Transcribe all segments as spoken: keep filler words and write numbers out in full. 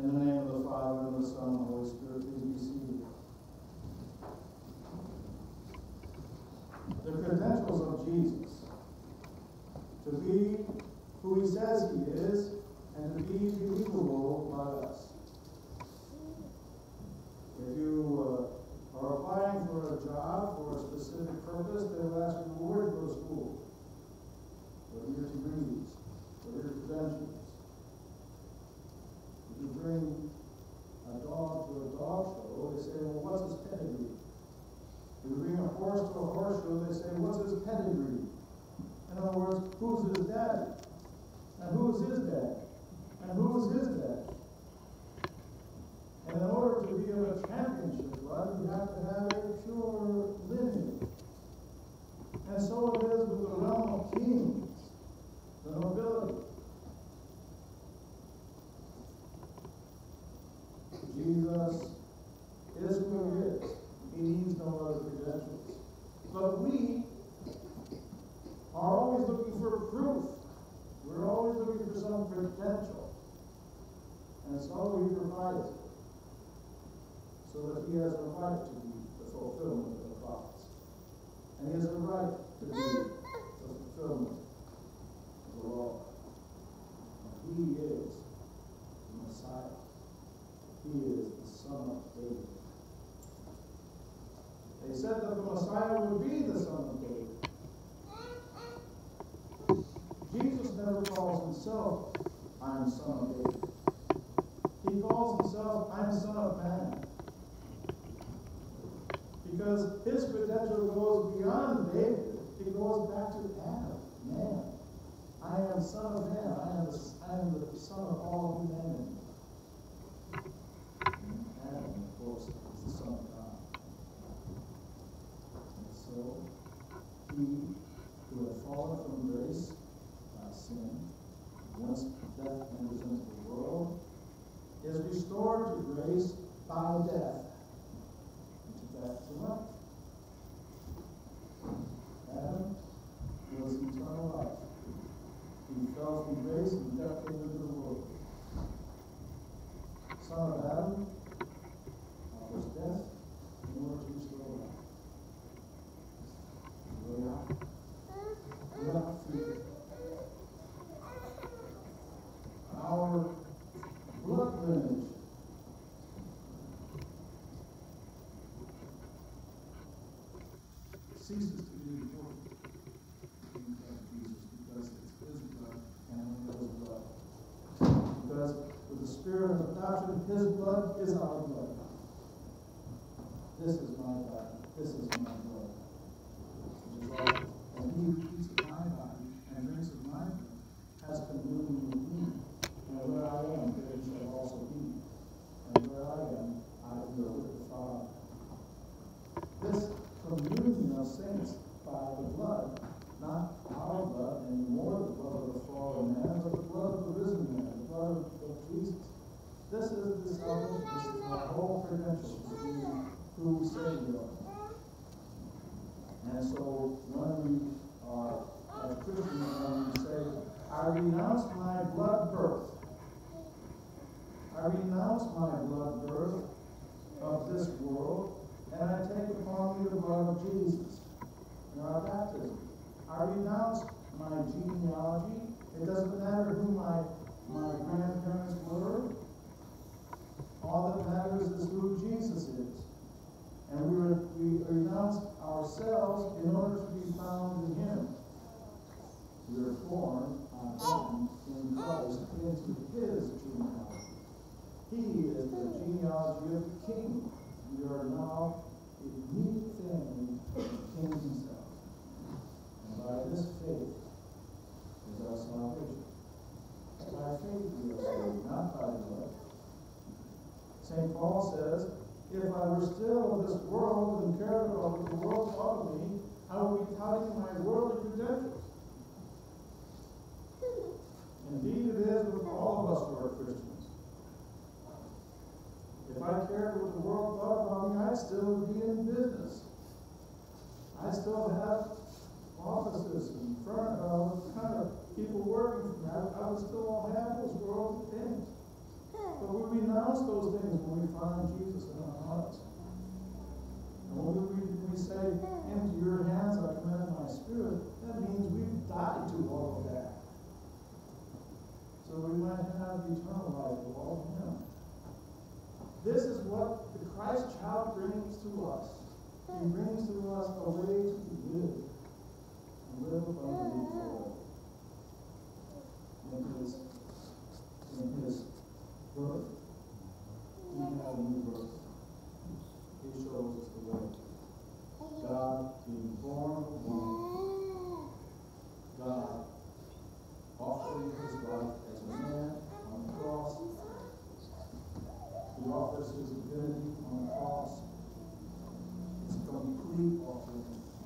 In the name of the Father, and the Son, and the Holy Spirit, please be seated. The credentials of Jesus: to be who he says he is, and to be believable by us. If you uh, are applying for a job for a specific purpose, they will ask you, where to go to school? What are your degrees? What are your credentials? If you bring a dog to a dog show, they say, well, what's his pedigree? If you bring a horse to a horse show, they say, what's his pedigree? In other words, who's his daddy? And who's his dad? And who's his dad? And in order to be of a championship blood, you have to have a pure lineage. And so it is with the realm of kings, the nobility. Jesus is who he is. He needs no other credentials. But we are always looking for proof. We're always looking for some credential. And so he provides it, so that he has a right to be the fulfillment of the prophets. And he has a right to be the fulfillment of the law. And he is the Messiah. He is the Son of David. They said that the Messiah would be the Son of David. Jesus never calls himself, I'm Son of David. He calls himself, I'm Son of Man. Because his credential goes beyond David. It goes back to Adam, man. I am Son of Man. I am the, I am the Son of all humanity. And Adam, of course, is the Son of God. And so, he who had fallen from grace by sin, once death enters into the world, is restored to grace by death. Back to life. Adam was eternal life. He fell from grace and death came into the world. Son of Adam was death in order to restore life. Way out. Way out through our blood lineage. Ceases to be important in Jesus because it's his blood and his blood. Because with the spirit of adoption, his blood is our blood. This is my body. This is my blood. Which is all. And he who eats of my body and drinks of my blood has communion with me. And where I am, there he shall also be. And where I am, I will with the Father. This communion of saints by the blood, not our blood anymore, the blood of the fallen man, but the blood of the risen man, the blood of Jesus. This is the salvation. This is our whole credential to be who we say we are. And so when we are as Christians, when we say, I renounce my blood birth, I renounce my blood birth of this world, and I take upon me the blood of Jesus in our baptism. I renounce my genealogy. It doesn't matter who my, my grandparents were. All that matters is who Jesus is. And we, re, we renounce ourselves in order to be found in him. We are born again in Christ into his genealogy. He is the genealogy of the King. We are now a immediate family of the King himself. And by this faith is our salvation. By faith we are saved, not by blood. Saint Paul says, if I were still of this world and cared about what the world thought of me, I would be touting my worldly credentials. Indeed it is with all of us who are Christians. If I cared what the world thought about me, I'd still be in business. I still have offices and front, uh, kind of people working for me. I, I would still all have those worldly things. But would we not find Jesus in our hearts. And when we, when we say, into your hands I commend my spirit, that means we've died to all of that. So we might have eternal life with all of him. This is what the Christ child brings to us. He brings to us a way to live. And live abundantly forever. In his, in his birth, we have a new birth. He shows us the way. God being born of woman, God offering his life as a man on the cross. He offers his divinity on the cross. It's a complete offering.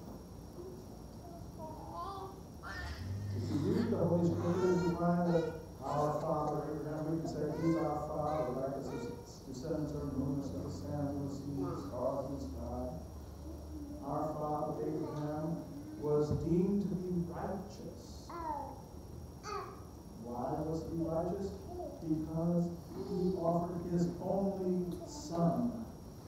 If you read the Holy Scriptures, you find that our Father Abraham, we can say he's our Father, like as his descendants are numerous of the sands of the sea, the stars in the sky. Our Father Abraham was deemed to be righteous. Why was he righteous? Because he offered his only son.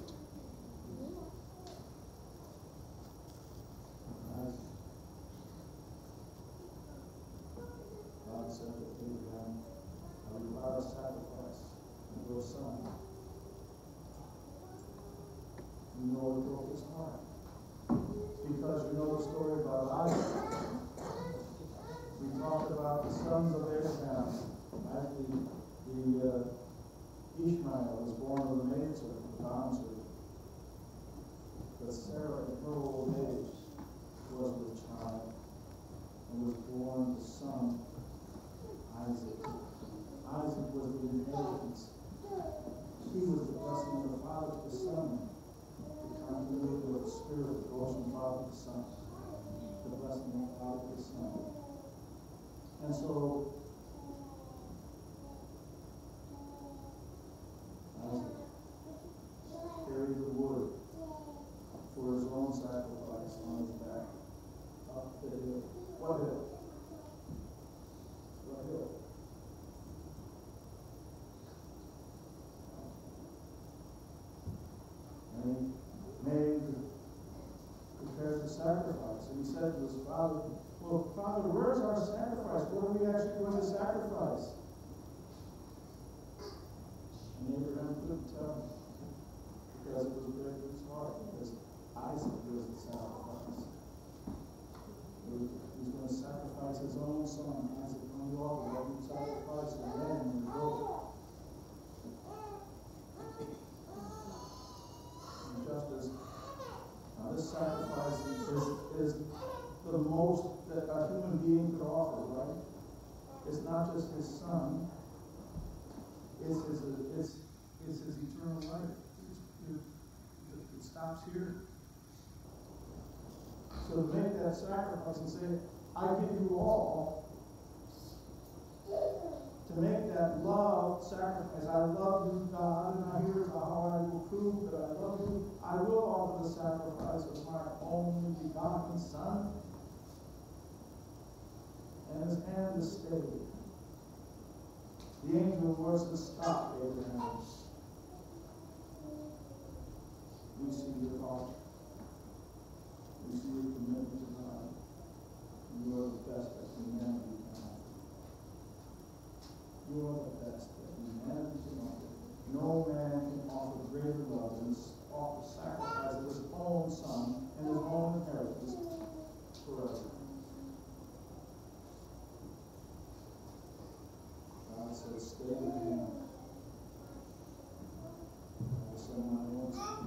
God said to Abraham, I require a sacrifice of your son. You know it broke his heart. Because you know the story about Isaac. We talked about the sons of Abraham. Actually, the uh, Ishmael was born of the maidservant, the bondservant. But Sarah, in her old age, was with child and was born the son, Isaac. Isaac was the inheritance. He was the blessing of the Father to the Son. The continuity of the Spirit that goes from Father to Son. The blessing of the Father to the Son. And so, Isaac carried the wood for his own sacrifice on his back up the hill. What hill? What hill? And he made, prepared the sacrifice. And he said to his father, well, Father, where's our sacrifice? What are we actually going to sacrifice? And Abraham couldn't tell him because it was breaking his heart, because Isaac was the sacrifice. He was, he was going to sacrifice his own son, Isaac, on the altar, like he sacrificed a lamb and a goat. And just as now this sacrifice is, is the most that a human being could offer, right? It's not just his son. It's his, it's, it's his eternal life. It, it stops here. So to make that sacrifice and say, I give you all, to make that love sacrifice, I love you, God, and I hear how I will prove that I love you. I will offer the sacrifice of my only begotten Son. And his hand is stayed. The angel was to stop Abraham. We see your heart. We see your commitment to God. You are the best that humanity can offer. You are the best that humanity can offer. No man can offer greater love than offer sacrifice of his own son and his own inheritance forever. God said, stay with him. I will send my own son.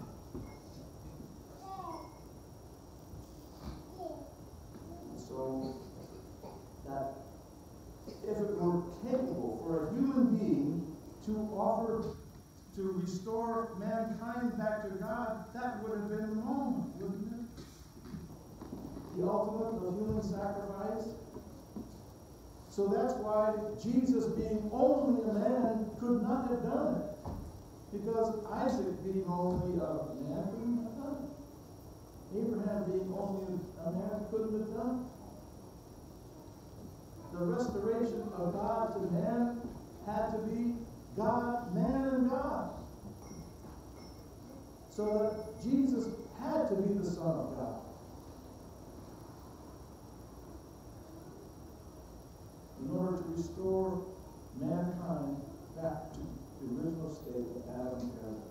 And so, that if it were capable for a human being to offer, to restore mankind back to God, that would have been wrong, wouldn't it? The ultimate of human sacrifice. So that's why Jesus, being only a man, could not have done it. Because Isaac, being only a man, couldn't have done it. Abraham, being only a man, couldn't have done it. The restoration of God to man had to be God, man, and God. So that Jesus had to be the Son of God. In order to restore mankind back to the original state of Adam and paradise.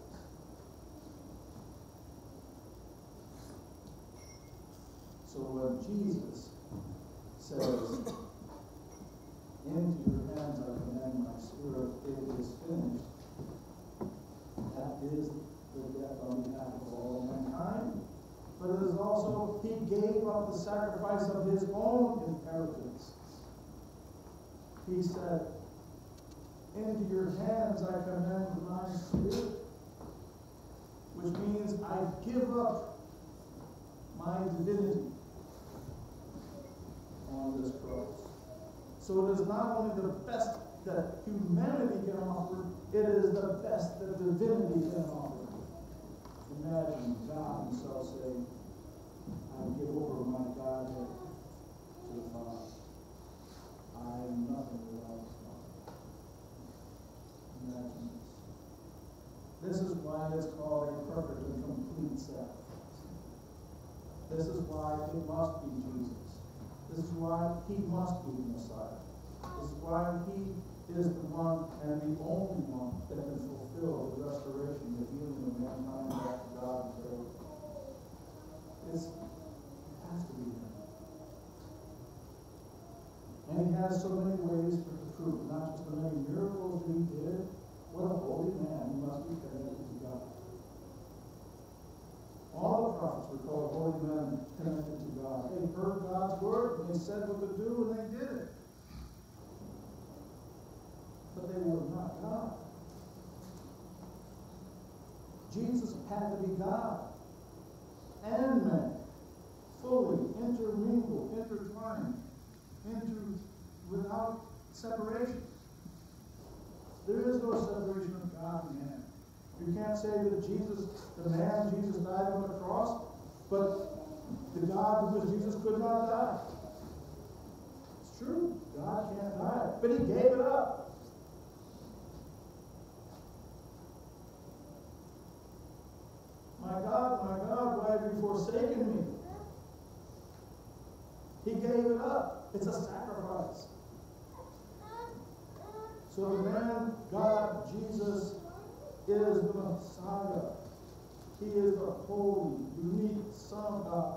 So when Jesus says, into your hands I commend my spirit, it is finished, that is the death on behalf of all mankind. But it is also, he gave up the sacrifice of his own inheritance. He said, into your hands I commend my spirit, which means I give up my divinity on this cross. So it is not only the best that humanity can offer, it is the best that divinity can offer. Imagine God himself saying, I give over my Godhead to the Father. I am nothing without the Father. Imagine this. This is why it's called a perfect and complete sacrifice. This is why it must be Jesus. This is why he must be the Messiah. This is why he is the one and the only one that can fulfill the restoration, the healing of mankind back to God and faith. It's, it has to be him. And he has so many ways to prove, not just the many miracles that he did. What a holy man. He must be connected to God. All the prophets were called holy men connected to God. They heard God's word, and they said what to do, and they did it. But they were not God. Jesus had to be God and man, fully intermingled, intertwined, into without separation. There is no separation of God and man. You can't say that Jesus, the man Jesus died on the cross, but the God who was Jesus could not die. It's true. God can't die. But he gave it up. My God, my God, why have you forsaken me? He gave it up. It's a sacrifice. So the man, God, Jesus, is the Messiah. He is the holy, unique Son of God.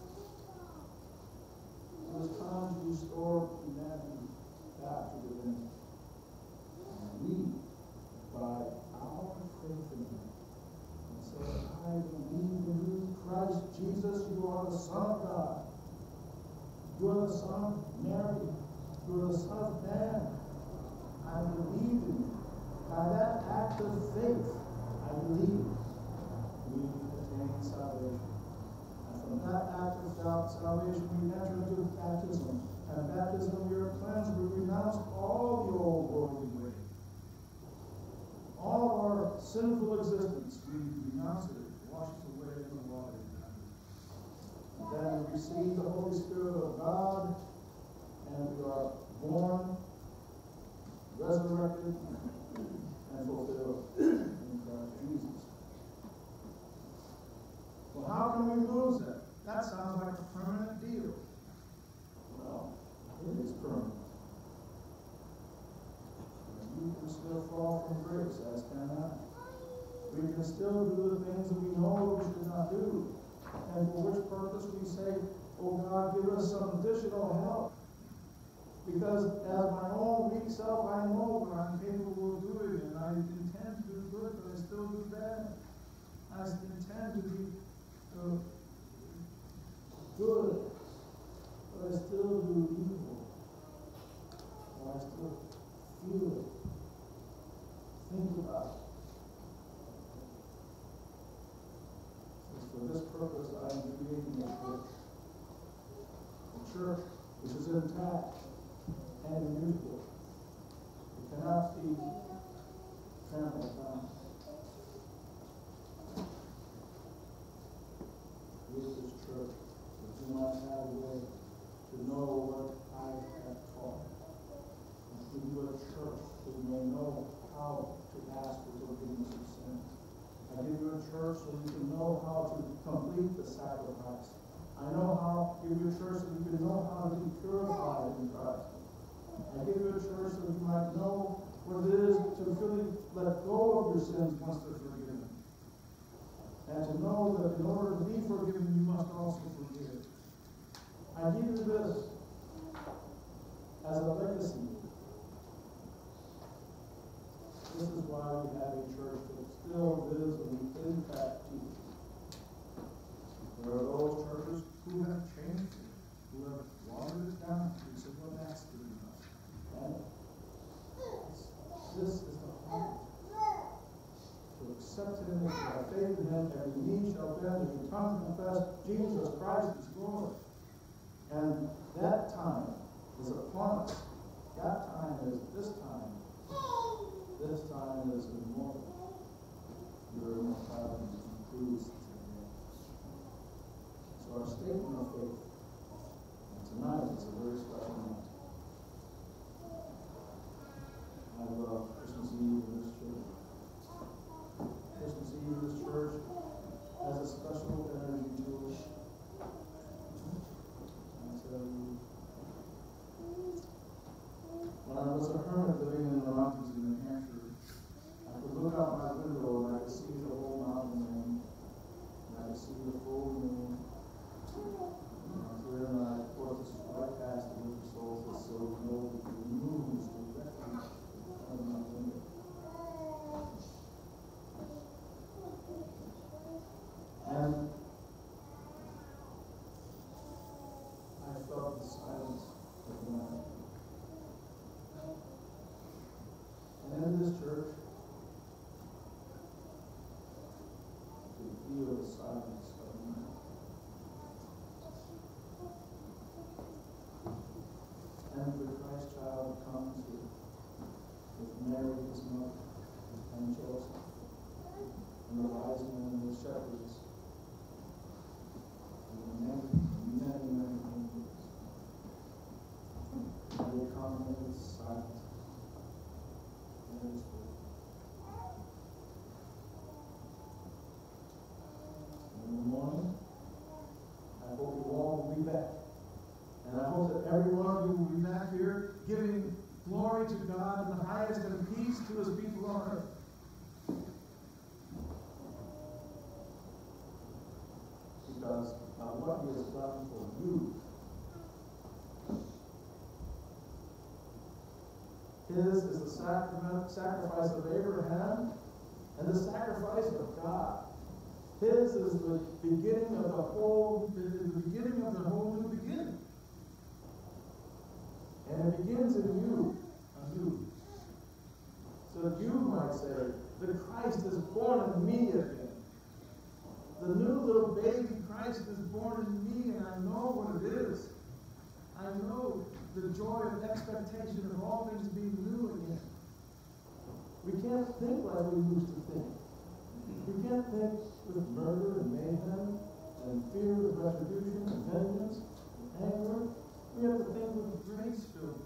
It was time to restore humanity back to divinity. And we, by our faith in him, and say, I believe in you, Christ Jesus, you are the Son of God. You are the Son of Mary. You are the Son of Man. I believe in you. By that act of faith, I believe we attain salvation. And from that act of salvation, we enter into baptism. And baptism, we are cleansed. We renounce all the old worldly ways. All of our sinful existence, we renounce it. It washes away in the water. And then we receive the Holy Spirit of God, and we are born, resurrected, and fulfilled in Christ Jesus. Well, how can we lose that? That sounds like a permanent deal. Well, it is permanent. You can still fall from grace, as can I. We can still do the things that we know we should not do. And for which purpose we say, oh God, give us some additional help. Because as my own weak self, I know what I'm capable of doing, and I intend to do good, but I still do bad. I intend to be uh, good, but I still do evil. Or I still feel it. Think about it. It's for this purpose I am creating a church. A church which is intact and immutable. It cannot be trampled down. With this church, that you might have a way to know what I have taught. And to give you a church that you may know how to ask for forgiveness of sins. I give you a church church so you can know how to complete the sacrifice. I know how to give you a church so you can know how to be purified in Christ. I give you a church so you might know what it is to really let go of your sins once they're forgiven. And to know that in order to be forgiven, you must also forgive. I give you this as a legacy. This is why we have a church that still lives and in fact teaches. There are those churches who have changed it, who have watered it down. We said, well, that's good enough. And this is the heart. To accept Him, to have faith in Him, every knee shall bend, every tongue confess Jesus Christ is Lord. And that time is upon us. That time is this time. This time is immortal. Your immortality concludes today. So our statement of faith, and tonight is a very special night. I love Christmas Eve in this church. Christmas Eve in this church has a special energy to it. I tell you, when I was a hermit living in the mountains in New Hampshire, I could look out my window and I could see the whole mountain range, and I could see the full moon. And I was there and I, of course, this was right past the winter solstice, so you know the moon was directly in front of my window. And I felt the silence of the night. And in this church, to feel the silence of the night. And the Christ child comes with, with Mary, his mother, and Joseph, and the wise men and the shepherds, and many, many, many angels. And they come and it's silent. And it's good. In the morning, I hope you all will be back. And I hope that every one of you will be back here giving glory to God in the highest and peace to His people on earth. Because of what He has done for you. His is the sacrament, sacrifice of Abraham and the sacrifice of God. His is the beginning of the whole, the beginning of the whole new beginning. And it begins in you, anew. So that you might say, the Christ is born in me again. The new little baby Christ is born in me, and I know what it is. I know the joy of expectation of all things being new again. We can't think like we used to think. We can't think with murder and mayhem and fear of retribution and vengeance and anger. We have to think with grace-filled